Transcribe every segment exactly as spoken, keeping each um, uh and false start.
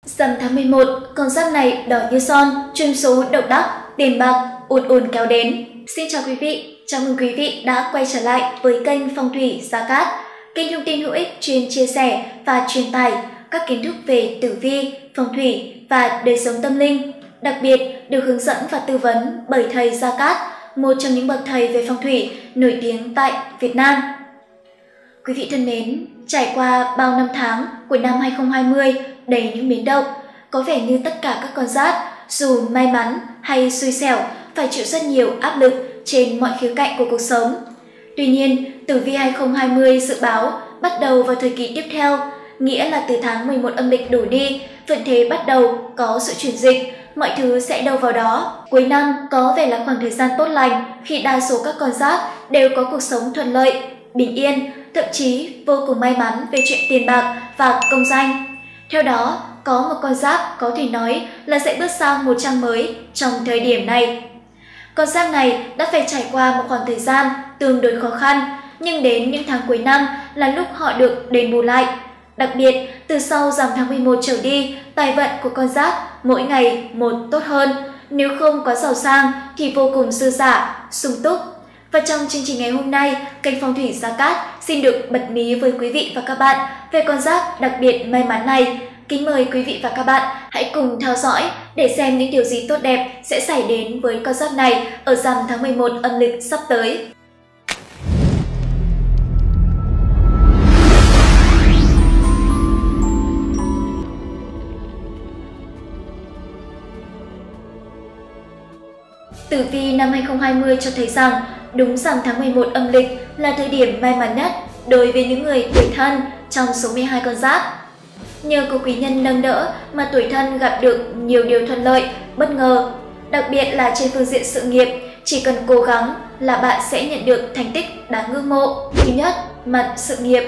Rằm tháng mười một, con giáp này đỏ như son, chuyên số độc đắc, tiền bạc, ùn ùn kéo đến. Xin chào quý vị, chào mừng quý vị đã quay trở lại với kênh Phong thủy Gia Cát, kênh thông tin hữu ích chuyên chia sẻ và truyền tải các kiến thức về tử vi, phong thủy và đời sống tâm linh, đặc biệt được hướng dẫn và tư vấn bởi thầy Gia Cát, một trong những bậc thầy về phong thủy nổi tiếng tại Việt Nam. Quý vị thân mến, trải qua bao năm tháng của năm hai không hai không đầy những biến động, có vẻ như tất cả các con giáp, dù may mắn hay xui xẻo, phải chịu rất nhiều áp lực trên mọi khía cạnh của cuộc sống. Tuy nhiên, tử vi hai không hai không dự báo bắt đầu vào thời kỳ tiếp theo, nghĩa là từ tháng mười một âm lịch đổ đi, vận thế bắt đầu có sự chuyển dịch, mọi thứ sẽ đâu vào đó. Cuối năm có vẻ là khoảng thời gian tốt lành khi đa số các con giáp đều có cuộc sống thuận lợi, bình yên, thậm chí vô cùng may mắn về chuyện tiền bạc và công danh. Theo đó, có một con giáp có thể nói là sẽ bước sang một trang mới trong thời điểm này. Con giáp này đã phải trải qua một khoảng thời gian tương đối khó khăn, nhưng đến những tháng cuối năm là lúc họ được đền bù lại. Đặc biệt, từ sau rằm tháng mười một trở đi, tài vận của con giáp mỗi ngày một tốt hơn. Nếu không có giàu sang thì vô cùng dư dả, sung túc. Và trong chương trình ngày hôm nay, kênh Phong thủy Gia Cát xin được bật mí với quý vị và các bạn về con giáp đặc biệt may mắn này. Kính mời quý vị và các bạn hãy cùng theo dõi để xem những điều gì tốt đẹp sẽ xảy đến với con giáp này ở rằm tháng mười một âm lịch sắp tới. Tử vi năm hai không hai không cho thấy rằng đúng rằm tháng mười một âm lịch là thời điểm may mắn nhất đối với những người tuổi Thân trong số mười hai con giáp. Nhờ có quý nhân nâng đỡ mà tuổi Thân gặp được nhiều điều thuận lợi, bất ngờ. Đặc biệt là trên phương diện sự nghiệp, chỉ cần cố gắng là bạn sẽ nhận được thành tích đáng ngưỡng mộ. Thứ nhất, mặt sự nghiệp.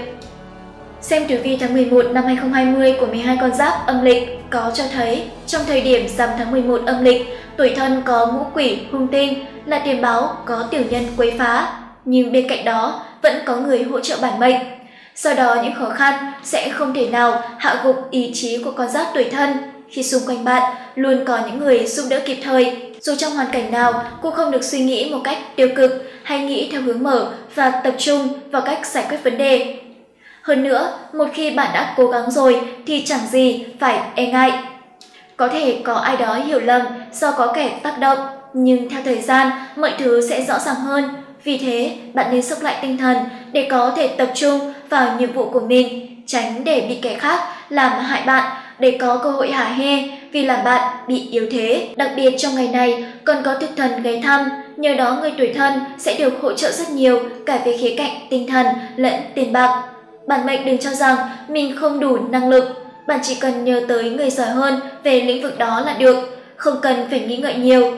Xem tử vi tháng mười một năm hai không hai không của mười hai con giáp âm lịch có cho thấy trong thời điểm rằm tháng mười một âm lịch, tuổi Thân có ngũ quỷ hung tinh là tiền báo có tiểu nhân quấy phá, nhưng bên cạnh đó vẫn có người hỗ trợ bản mệnh. Do đó những khó khăn sẽ không thể nào hạ gục ý chí của con giáp tuổi Thân khi xung quanh bạn luôn có những người giúp đỡ kịp thời. Dù trong hoàn cảnh nào cũng không được suy nghĩ một cách tiêu cực hay nghĩ theo hướng mở và tập trung vào cách giải quyết vấn đề. Hơn nữa, một khi bạn đã cố gắng rồi thì chẳng gì phải e ngại. Có thể có ai đó hiểu lầm do có kẻ tác động, nhưng theo thời gian mọi thứ sẽ rõ ràng hơn. Vì thế, bạn nên xốc lại tinh thần để có thể tập trung vào nhiệm vụ của mình, tránh để bị kẻ khác làm hại bạn, để có cơ hội hả hê vì làm bạn bị yếu thế. Đặc biệt trong ngày này còn có thực thần ghé thăm, nhờ đó người tuổi Thân sẽ được hỗ trợ rất nhiều cả về khía cạnh tinh thần lẫn tiền bạc. Bản mệnh đừng cho rằng mình không đủ năng lực, bạn chỉ cần nhờ tới người giỏi hơn về lĩnh vực đó là được, không cần phải nghĩ ngợi nhiều.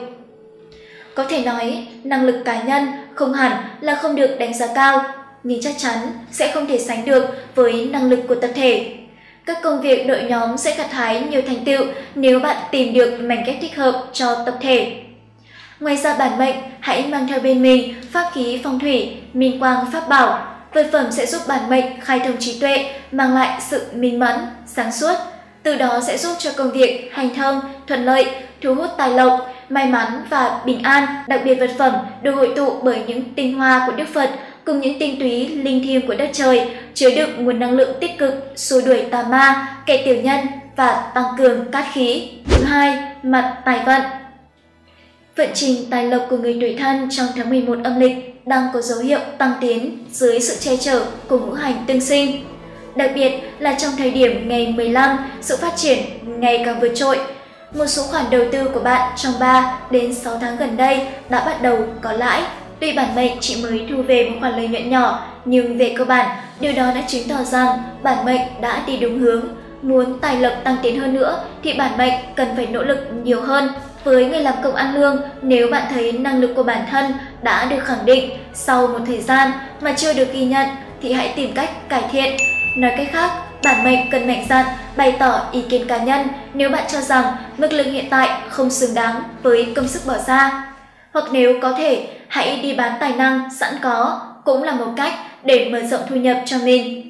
Có thể nói, năng lực cá nhân không hẳn là không được đánh giá cao, nhưng chắc chắn sẽ không thể sánh được với năng lực của tập thể. Các công việc đội nhóm sẽ gặt hái nhiều thành tựu nếu bạn tìm được mảnh ghép thích hợp cho tập thể. Ngoài ra bản mệnh hãy mang theo bên mình pháp khí phong thủy, minh quang pháp bảo. Vật phẩm sẽ giúp bản mệnh khai thông trí tuệ, mang lại sự minh mẫn, sáng suốt. Từ đó sẽ giúp cho công việc hành thông, thuận lợi, thu hút tài lộc, may mắn và bình an. Đặc biệt vật phẩm được hội tụ bởi những tinh hoa của Đức Phật cùng những tinh túy linh thiêng của đất trời, chứa đựng nguồn năng lượng tích cực, xua đuổi tà ma, kẻ tiểu nhân và tăng cường cát khí. Thứ hai, mặt tài vận. Vận trình tài lộc của người tuổi Thân trong tháng mười một âm lịch đang có dấu hiệu tăng tiến dưới sự che chở của ngũ hành tương sinh. Đặc biệt là trong thời điểm ngày mười lăm, sự phát triển ngày càng vượt trội. Một số khoản đầu tư của bạn trong ba đến sáu tháng gần đây đã bắt đầu có lãi. Tuy bản mệnh chỉ mới thu về một khoản lợi nhuận nhỏ, nhưng về cơ bản, điều đó đã chứng tỏ rằng bản mệnh đã đi đúng hướng. Muốn tài lộc tăng tiến hơn nữa thì bản mệnh cần phải nỗ lực nhiều hơn. Với người làm công ăn lương, nếu bạn thấy năng lực của bản thân đã được khẳng định sau một thời gian mà chưa được ghi nhận thì hãy tìm cách cải thiện. Nói cách khác, bản mệnh cần mạnh dạn bày tỏ ý kiến cá nhân nếu bạn cho rằng mức lương hiện tại không xứng đáng với công sức bỏ ra. Hoặc nếu có thể, hãy đi bán tài năng sẵn có, cũng là một cách để mở rộng thu nhập cho mình.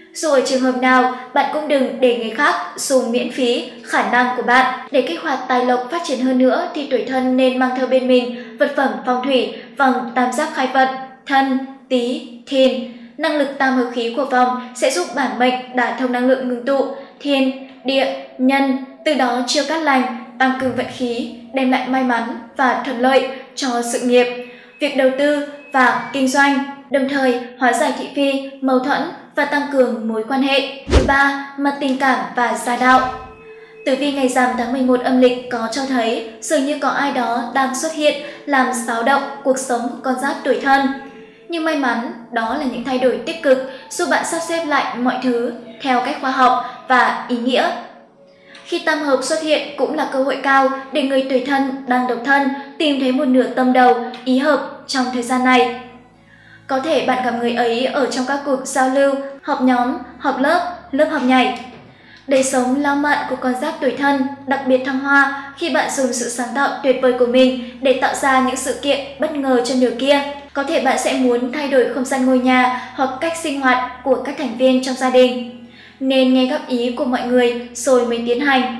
Dù ở trường hợp nào, bạn cũng đừng để người khác dùng miễn phí khả năng của bạn. Để kích hoạt tài lộc phát triển hơn nữa thì tuổi Thân nên mang theo bên mình vật phẩm phong thủy vòng tam giác khai vận Thân, Tý, Thìn. Năng lực tam hợp khí của vòng sẽ giúp bản mệnh đả thông năng lượng ngưng tụ thiên, địa, nhân, từ đó chiêu cát lành, tăng cường vận khí, đem lại may mắn và thuận lợi cho sự nghiệp, việc đầu tư và kinh doanh, đồng thời hóa giải thị phi, mâu thuẫn và tăng cường mối quan hệ. Thứ ba, mặt tình cảm và gia đạo. Tử vi ngày rằm tháng mười một âm lịch có cho thấy dường như có ai đó đang xuất hiện làm xáo động cuộc sống của con giáp tuổi Thân. Nhưng may mắn, đó là những thay đổi tích cực giúp bạn sắp xếp lại mọi thứ theo cách khoa học và ý nghĩa. Khi tam hợp xuất hiện cũng là cơ hội cao để người tuổi Thân đang độc thân tìm thấy một nửa tâm đầu, ý hợp trong thời gian này. Có thể bạn gặp người ấy ở trong các cuộc giao lưu, họp nhóm, họp lớp, lớp học nhảy. Đời sống lãng mạn của con giáp tuổi Thân đặc biệt thăng hoa khi bạn dùng sự sáng tạo tuyệt vời của mình để tạo ra những sự kiện bất ngờ cho nửa kia. Có thể bạn sẽ muốn thay đổi không gian ngôi nhà hoặc cách sinh hoạt của các thành viên trong gia đình, nên nghe góp ý của mọi người rồi mới tiến hành.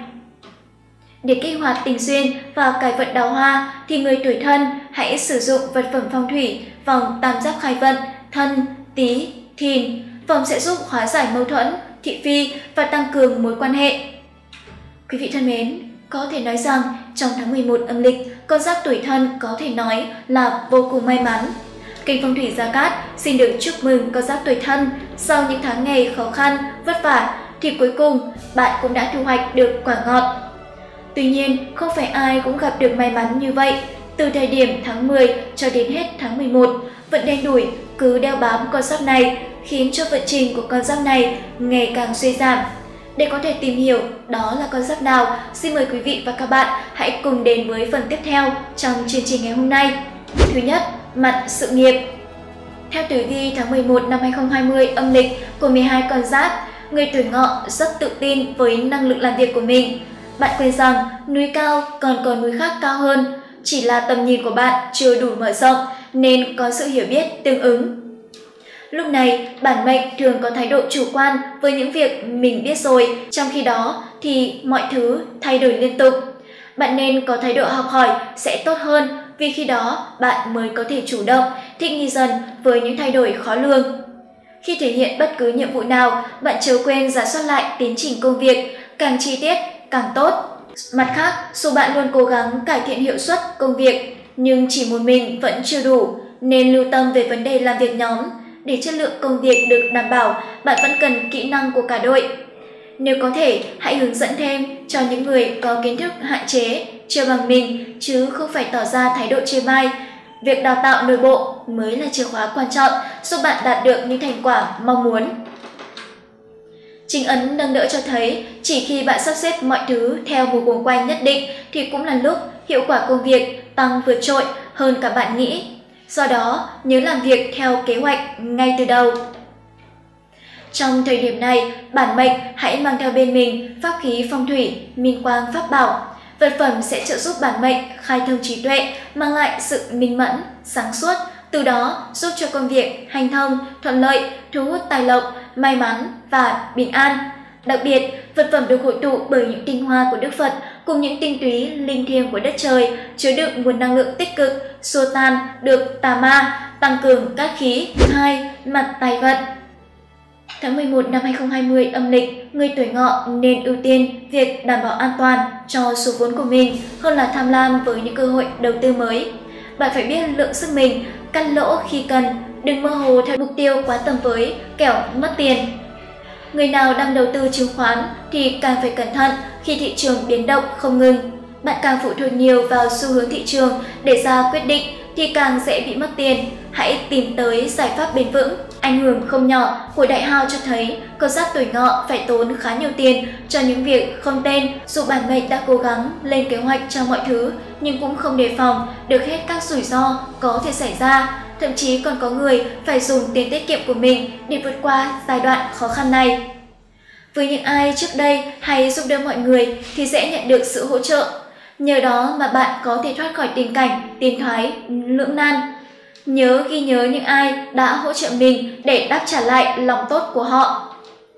Để kích hoạt tình duyên và cải vận đào hoa thì người tuổi Thân hãy sử dụng vật phẩm phong thủy vòng tam giác khai vận Thân, Tý, Thìn. Vòng sẽ giúp hóa giải mâu thuẫn, thị phi và tăng cường mối quan hệ. Quý vị thân mến, có thể nói rằng trong tháng mười một âm lịch, con giáp tuổi Thân có thể nói là vô cùng may mắn. Kênh Phong thủy Gia Cát xin được chúc mừng con giáp tuổi Thân. Sau những tháng ngày khó khăn, vất vả thì cuối cùng bạn cũng đã thu hoạch được quả ngọt. Tuy nhiên, không phải ai cũng gặp được may mắn như vậy. Từ thời điểm tháng mười cho đến hết tháng mười một, vận đen đủi cứ đeo bám con giáp này, khiến cho vận trình của con giáp này ngày càng suy giảm. Để có thể tìm hiểu đó là con giáp nào, xin mời quý vị và các bạn hãy cùng đến với phần tiếp theo trong chương trình ngày hôm nay. Thứ nhất, mặt sự nghiệp. Theo tử vi tháng mười một năm hai nghìn không trăm hai mươi âm lịch của mười hai con giáp, người tuổi Ngọ rất tự tin với năng lực làm việc của mình. Bạn quên rằng núi cao còn có núi khác cao hơn, chỉ là tầm nhìn của bạn chưa đủ mở rộng nên có sự hiểu biết tương ứng. Lúc này, bản mệnh thường có thái độ chủ quan với những việc mình biết rồi, trong khi đó thì mọi thứ thay đổi liên tục. Bạn nên có thái độ học hỏi sẽ tốt hơn, vì khi đó bạn mới có thể chủ động, thích nghi dần với những thay đổi khó lường. Khi thể hiện bất cứ nhiệm vụ nào, bạn chớ quên rà soát lại tiến trình công việc, càng chi tiết càng tốt. Mặt khác, dù bạn luôn cố gắng cải thiện hiệu suất công việc, nhưng chỉ một mình vẫn chưa đủ, nên lưu tâm về vấn đề làm việc nhóm. Để chất lượng công việc được đảm bảo, bạn vẫn cần kỹ năng của cả đội. Nếu có thể, hãy hướng dẫn thêm cho những người có kiến thức hạn chế, chưa bằng mình, chứ không phải tỏ ra thái độ chê bai. Việc đào tạo nội bộ mới là chìa khóa quan trọng giúp bạn đạt được những thành quả mong muốn. Chính ấn nâng đỡ cho thấy chỉ khi bạn sắp xếp mọi thứ theo một guồng quay nhất định thì cũng là lúc hiệu quả công việc tăng vượt trội hơn cả bạn nghĩ. Do đó, nhớ làm việc theo kế hoạch ngay từ đầu. Trong thời điểm này, bản mệnh hãy mang theo bên mình pháp khí phong thủy, minh quang pháp bảo. Vật phẩm sẽ trợ giúp bản mệnh khai thông trí tuệ, mang lại sự minh mẫn, sáng suốt, từ đó giúp cho công việc hành thông, thuận lợi, thu hút tài lộc, may mắn và bình an. Đặc biệt, vật phẩm được hội tụ bởi những tinh hoa của Đức Phật cùng những tinh túy linh thiêng của đất trời, chứa đựng nguồn năng lượng tích cực, xua tan được tà ma, tăng cường cát khí. Thứ hai, mặt tài vận. Tháng mười một năm hai nghìn không trăm hai mươi âm lịch, người tuổi Ngọ nên ưu tiên việc đảm bảo an toàn cho số vốn của mình hơn là tham lam với những cơ hội đầu tư mới. Bạn phải biết lượng sức mình, cắt lỗ khi cần, đừng mơ hồ theo mục tiêu quá tầm với, kẻo mất tiền. Người nào đang đầu tư chứng khoán thì càng phải cẩn thận khi thị trường biến động không ngừng. Bạn càng phụ thuộc nhiều vào xu hướng thị trường để ra quyết định thì càng dễ bị mất tiền. Hãy tìm tới giải pháp bền vững. Ảnh hưởng không nhỏ của đại hao cho thấy con giáp tuổi Ngọ phải tốn khá nhiều tiền cho những việc không tên. Dù bản mệnh đã cố gắng lên kế hoạch cho mọi thứ nhưng cũng không đề phòng được hết các rủi ro có thể xảy ra. Thậm chí còn có người phải dùng tiền tiết kiệm của mình để vượt qua giai đoạn khó khăn này. Với những ai trước đây hay giúp đỡ mọi người thì sẽ nhận được sự hỗ trợ. Nhờ đó mà bạn có thể thoát khỏi tình cảnh tiến thoái lưỡng nan. Nhớ ghi nhớ những ai đã hỗ trợ mình để đáp trả lại lòng tốt của họ.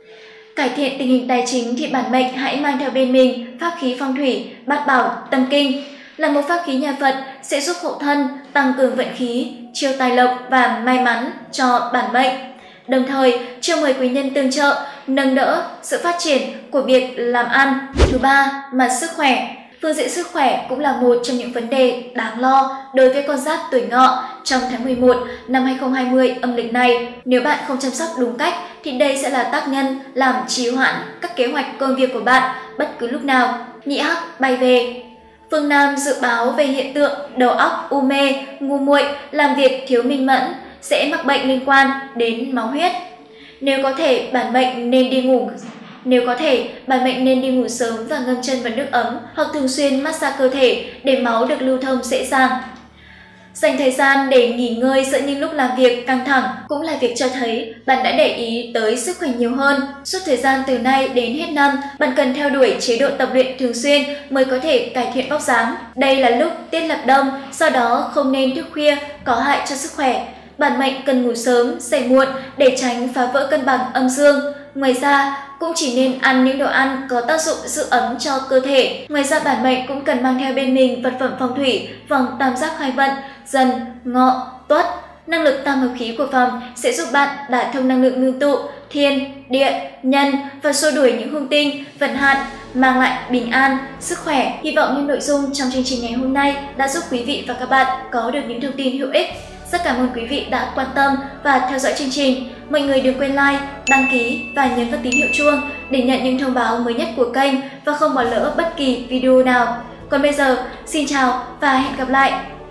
Cải thiện tình hình tài chính thì bản mệnh hãy mang theo bên mình pháp khí phong thủy Bát Bảo Tâm Kinh, là một pháp khí nhà Phật sẽ giúp hộ thân, tăng cường vận khí, chiêu tài lộc và may mắn cho bản mệnh. Đồng thời, chiêu mời quý nhân tương trợ, nâng đỡ sự phát triển của việc làm ăn. Thứ ba, mặt sức khỏe. Phương diện sức khỏe cũng là một trong những vấn đề đáng lo đối với con giáp tuổi Ngọ trong tháng mười một năm hai nghìn không trăm hai mươi âm lịch này. Nếu bạn không chăm sóc đúng cách thì đây sẽ là tác nhân làm trì hoãn các kế hoạch công việc của bạn bất cứ lúc nào. Nhị hắc bay về. Phương Nam dự báo về hiện tượng đầu óc u mê, ngu muội, làm việc thiếu minh mẫn, sẽ mắc bệnh liên quan đến máu huyết. Nếu có thể, bản mệnh nên đi ngủ Nếu có thể, bản mệnh nên đi ngủ sớm và ngâm chân vào nước ấm hoặc thường xuyên massage cơ thể để máu được lưu thông dễ dàng. Dành thời gian để nghỉ ngơi giữa những lúc làm việc căng thẳng cũng là việc cho thấy bạn đã để ý tới sức khỏe nhiều hơn. Suốt thời gian từ nay đến hết năm, bạn cần theo đuổi chế độ tập luyện thường xuyên mới có thể cải thiện vóc dáng. Đây là lúc tiết lập đông, do đó không nên thức khuya, có hại cho sức khỏe. Bản mệnh cần ngủ sớm, dậy muộn để tránh phá vỡ cân bằng âm dương. Ngoài ra, cũng chỉ nên ăn những đồ ăn có tác dụng giữ ấm cho cơ thể. Ngoài ra, bản mệnh cũng cần mang theo bên mình vật phẩm phong thủy, vòng tam giác khai vận, Dần, Ngọ, Tuất. Năng lực tam hợp khí của vòng sẽ giúp bạn đả thông năng lượng ngưng tụ, thiên, địa, nhân và xua đuổi những hung tinh, vận hạn, mang lại bình an, sức khỏe. Hy vọng những nội dung trong chương trình ngày hôm nay đã giúp quý vị và các bạn có được những thông tin hữu ích. Rất cảm ơn quý vị đã quan tâm và theo dõi chương trình. Mọi người đừng quên like, đăng ký và nhấn vào tín hiệu chuông để nhận những thông báo mới nhất của kênh và không bỏ lỡ bất kỳ video nào. Còn bây giờ, xin chào và hẹn gặp lại!